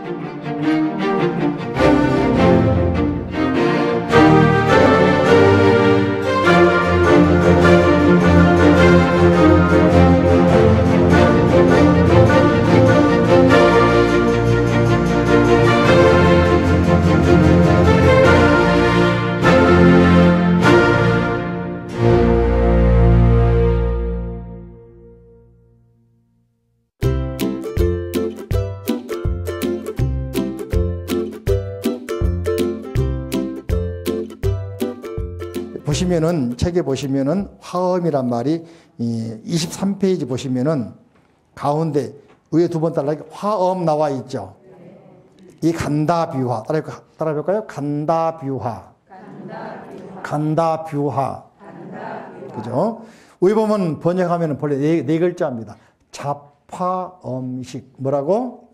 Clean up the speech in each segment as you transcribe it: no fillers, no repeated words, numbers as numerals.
보시면은 책에 보시면은 화엄이란 말이 23페이지 보시면은 가운데 위에 두 번 따라 화엄 나와 있죠. 이 간다뷰화 따라해볼까요? 간다뷰화. 그죠? 위에 보면 번역하면 본래 네 글자입니다. 잡화엄식. 뭐라고?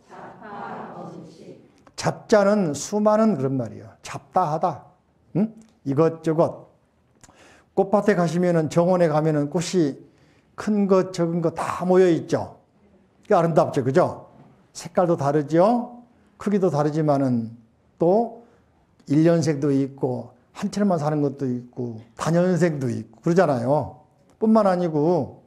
잡자는 수많은 그런 말이에요. 잡다하다. 응? 이것저것. 꽃밭에 가시면은 정원에 가면은 꽃이 큰 것, 적은 것 다 모여 있죠. 아름답죠. 그죠? 색깔도 다르죠. 크기도 다르지만은 또 1년생도 있고 한철만 사는 것도 있고 다년생도 있고 그러잖아요. 뿐만 아니고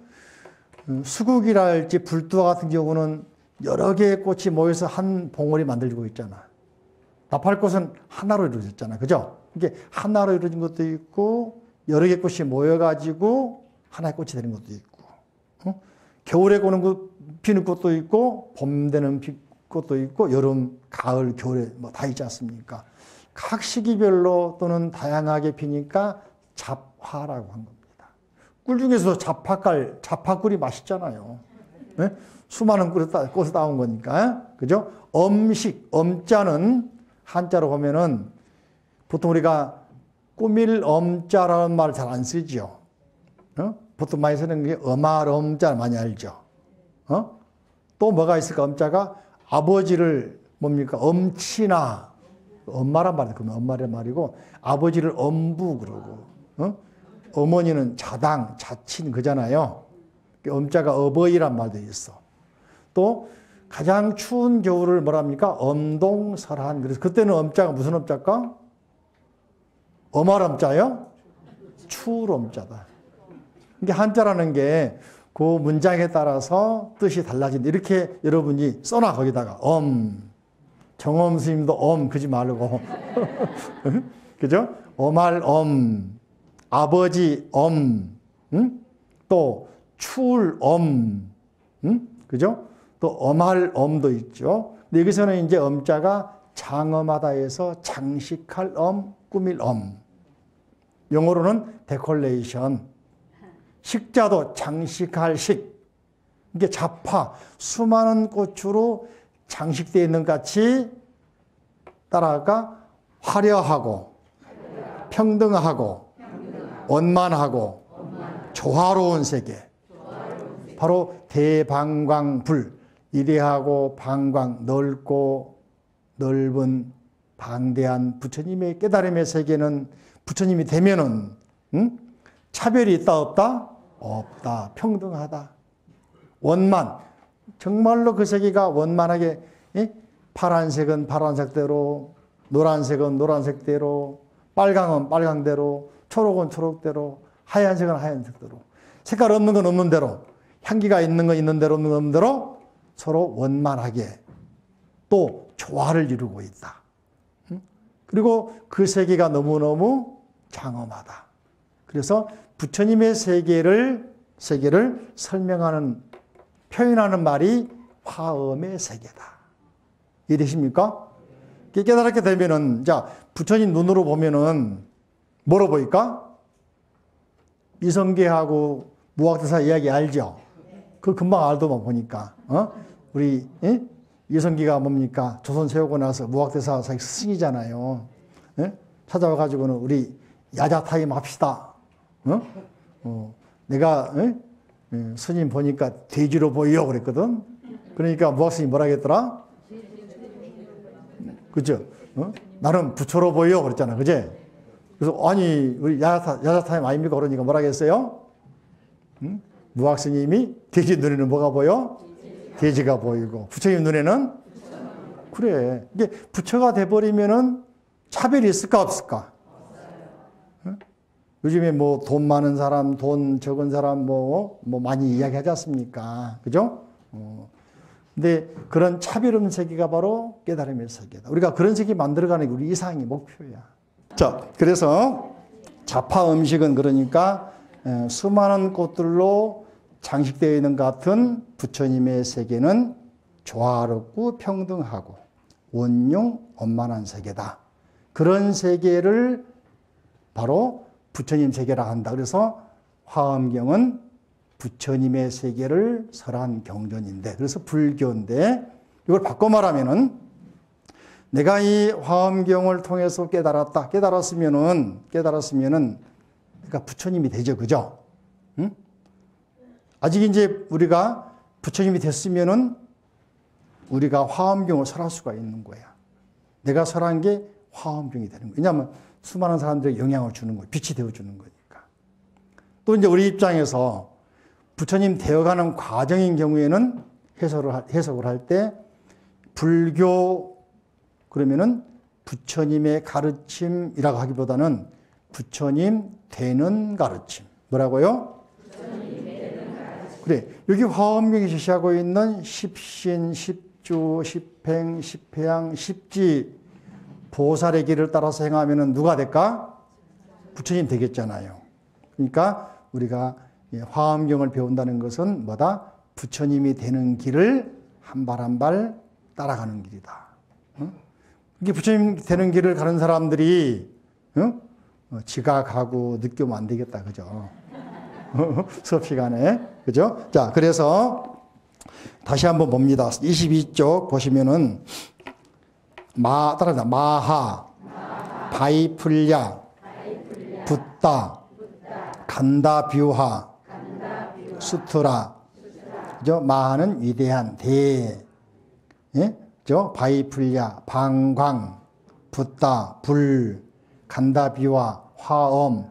수국이랄지 불두화 같은 경우는 여러 개의 꽃이 모여서 한 봉오리 만들고 있잖아. 나팔꽃은 하나로 이루어졌잖아. 그죠? 이게 하나로 이루어진 것도 있고 여러 개의 꽃이 모여가지고 하나의 꽃이 되는 것도 있고 겨울에 피는 꽃도 있고 봄 되는 꽃도 있고 여름, 가을, 겨울에 뭐 다 있지 않습니까? 각 시기별로 또는 다양하게 피니까 잡화라고 한 겁니다. 꿀 중에서도 잡화꿀이 맛있잖아요. 네? 수많은 꽃에서 따온 거니까. 그죠? 엄식, 엄자는 한자로 보면은 보통 우리가 꾸밀 엄자라는 말을 잘 안 쓰죠. 보통 많이 쓰는 게 엄할 엄자 많이 알죠. 또 뭐가 있을까? 엄자가 아버지를 뭡니까? 엄치나 엄마란 말이에요. 그러면 엄마란 말이고 아버지를 엄부 그러고 어머니는 자당, 자친 그잖아요. 엄자가 어버이란 말도 있어. 또 가장 추운 겨울을 뭐랍니까? 엄동설한. 그래서 그때는 엄자가 무슨 엄자일까? 엄할 엄자요? 추울 엄자다. 이게 한자라는 게 그 문장에 따라서 뜻이 달라진다. 이렇게 여러분이 써놔 거기다가 정엄 스님도 그지 말고 그죠? 엄할 아버지 또 추울 그죠? 또 엄할 도 있죠. 근데 여기서는 이제 엄자가 장엄하다에서 장식할 꾸밀 영어로는 데콜레이션. 식자도 장식할 식. 이게 잡화, 수많은 꽃으로 장식되어 있는 것 같이 따라가 화려하고, 평등하고, 원만하고, 조화로운 세계. 바로 대방광불, 이대하고 방광, 넓고 넓은 방대한 부처님의 깨달음의 세계는 부처님이 되면은 차별이 있다 없다? 없다. 평등하다. 원만. 정말로 그 세계가 원만하게 파란색은 파란색대로 노란색은 노란색대로 빨강은 빨강대로 초록은 초록대로 하얀색은 하얀색대로 색깔 없는 건 없는 대로 향기가 있는 건 있는 대로 없는 건 없는 대로 서로 원만하게 또 조화를 이루고 있다. 그리고 그 세계가 너무너무 장엄하다. 그래서 부처님의 세계를 설명하는, 표현하는 말이 화엄의 세계다. 이해되십니까? 깨달았게 되면은, 자, 부처님 눈으로 보면은 뭐로 보일까? 이성계하고 무학대사 이야기 알죠? 그 금방 알더만 보니까. 우리, 이성계가 뭡니까? 조선 세우고 나서 무학대사 자기 스승이잖아요. 찾아와가지고는 우리 야자타임 합시다. 내가 스님 보니까 돼지로 보여 그랬거든. 그러니까 무학스님이 뭐라 했더라? 그죠? 나는 부처로 보여 그랬잖아. 그제? 그래서 아니 우리 야자타임 아닙니까? 그러니까 뭐라 했어요? 무학스님이 돼지 눈에는 뭐가 보여? 돼지가 보이고 부처님 눈에는 그래. 이게 부처가 돼버리면은 차별이 있을까 없을까? 응? 요즘에 뭐 돈 많은 사람, 돈 적은 사람 뭐 많이 이야기하지 않습니까? 그죠? 근데 그런 차별 없는 세계가 바로 깨달음의 세계다. 우리가 그런 세계 만들어가는 게 우리 이상의 목표야. 자, 그래서 자파 음식은 그러니까 수많은 꽃들로 장식되어 있는 것 같은 부처님의 세계는 조화롭고 평등하고 원용 원만한 세계다. 그런 세계를 바로 부처님 세계라 한다. 그래서 화엄경은 부처님의 세계를 설한 경전인데, 그래서 불교인데, 이걸 바꿔 말하면은 내가 이 화엄경을 통해서 깨달았으면은 그러니까 부처님이 되죠. 그죠? 응? 아직 이제 우리가 부처님이 됐으면은 우리가 화엄경을 설할 수가 있는 거야. 내가 설한 게 화엄경이 되는 거야. 왜냐하면 수많은 사람들에게 영향을 주는 거야. 빛이 되어주는 거니까. 또 이제 우리 입장에서 부처님 되어가는 과정인 경우에는 해석을 할 때 불교 그러면은 부처님의 가르침이라고 하기보다는 부처님 되는 가르침. 뭐라고요? 부처님 되는 가르침. 그래. 여기 화엄경이 제시하고 있는 십신, 십주, 십행, 십회양, 십지 보살의 길을 따라서 행하면은 누가 될까? 부처님 되겠잖아요. 그러니까 우리가 화엄경을 배운다는 것은 뭐다? 부처님이 되는 길을 한 발 한 발 따라가는 길이다. 이게 부처님 되는 길을 가는 사람들이 지각하고 늦게 오면 안 되겠다. 그죠? 수업 시간에. 그죠? 자, 그래서 다시 한번 봅니다. 22쪽 보시면은 따라합니다. 마하, 바이풀야, 붓다, 간다뷰하, 수트라. 그죠? 마하는 위대한 대. 예? 그죠? 바이풀야, 방광, 붓다, 불, 간다비와, 화엄,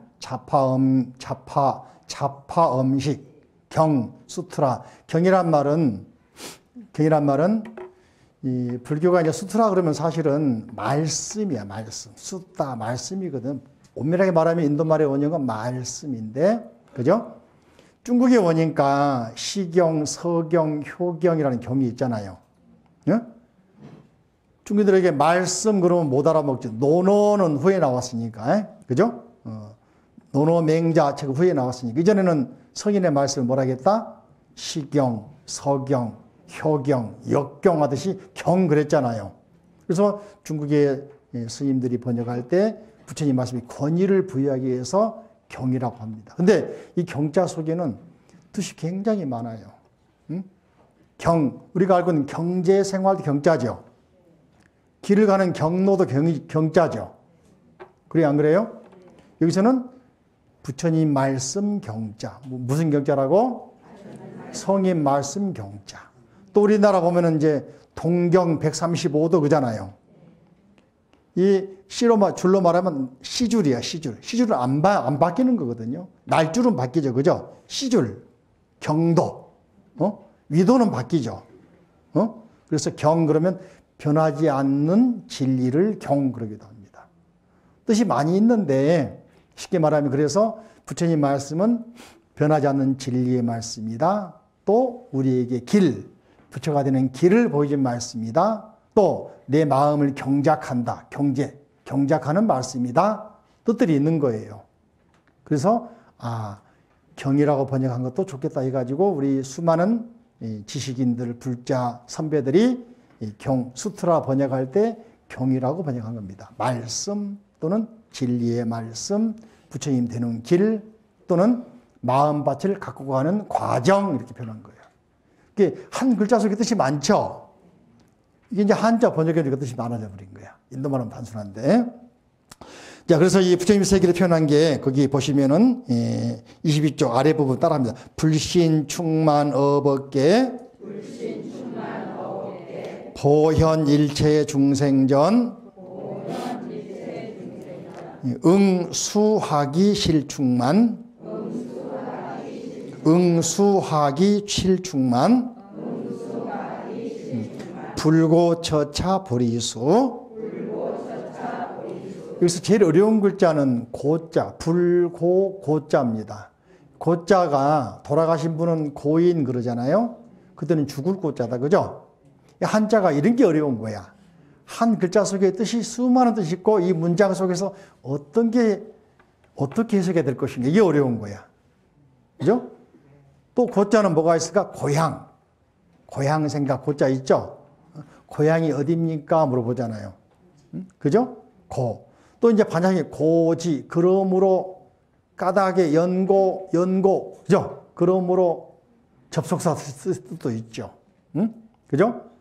자파음식, 경, 수트라. 경이란 말은 이 불교가 이제 수트라 그러면 사실은 말씀이야, 말씀. 수다, 말씀이거든. 엄밀하게 말하면 인도말의 원형은 말씀인데, 그죠? 중국의 원이니까 시경, 서경, 효경이라는 경이 있잖아요. 예? 중국들에게 말씀 그러면 못 알아먹죠. 노노는 후에 나왔으니까. 그죠? 노노맹자 책 후에 나왔으니까. 이전에는 성인의 말씀을 뭐라 하겠다? 시경, 서경, 효경, 역경 하듯이 경 그랬잖아요. 그래서 중국의 스님들이 번역할 때 부처님 말씀이 권위를 부여하기 위해서 경이라고 합니다. 근데 이 경자 속에는 뜻이 굉장히 많아요. 경, 우리가 알고 있는 경제생활도 경자죠. 길을 가는 경로도 경자죠. 그래요, 안 그래요? 여기서는 부처님 말씀 경자. 무슨 경자라고? 성인 말씀 경자. 또 우리나라 보면은 이제 동경 135도 그잖아요. 이 줄로 말하면 시줄이야, 시줄. 시줄은 안 바뀌는 거거든요. 날줄은 바뀌죠, 그죠? 시줄, 경도, 위도는 바뀌죠. 그래서 경 그러면 변하지 않는 진리를 경 그러기도 합니다. 뜻이 많이 있는데 쉽게 말하면 그래서 부처님 말씀은 변하지 않는 진리의 말씀이다. 또 우리에게 부처가 되는 길을 보여준 말씀이다. 또 내 마음을 경작한다. 경작하는 말씀이다. 뜻들이 있는 거예요. 그래서 경이라고 번역한 것도 좋겠다 해가지고 우리 수많은 지식인들, 불자, 선배들이 수트라 번역할 때 경이라고 번역한 겁니다. 말씀 또는 진리의 말씀, 부처님 되는 길 또는 마음밭을 갖고 가는 과정 이렇게 표현한 거예요. 이게 한 글자 속에 뜻이 많죠. 이게 이제 한자 번역해니까 뜻이 많아져 버린 거야. 인도말은 단순한데. 자, 그래서 이 부처님 세계를 표현한 게 거기 보시면은 22쪽 아래 부분 따라합니다. 불신 충만 어법계 보현 일체 중생전 응수하기 실충만 응수하기 실충만 불고처차 보리수. 여기서 제일 어려운 글자는 고자, 불고 고자입니다. 고자가 돌아가신 분은 고인 그러잖아요. 그때는 죽을 고자다, 그죠? 한자가 이런 게 어려운 거야. 한 글자 속에 뜻이 수많은 뜻이 있고 이 문장 속에서 어떻게 해석해야 될 것인가, 이게 어려운 거야. 그죠? 또 고자는 뭐가 있을까? 고향. 고향 생각 고자 있죠? 고향이 어디입니까? 물어보잖아요. 그죠? 고. 또 이제 반장이 고지, 그러므로 까닭에 연고, 그죠? 그러므로 접속사 뜻도 있죠. 그죠?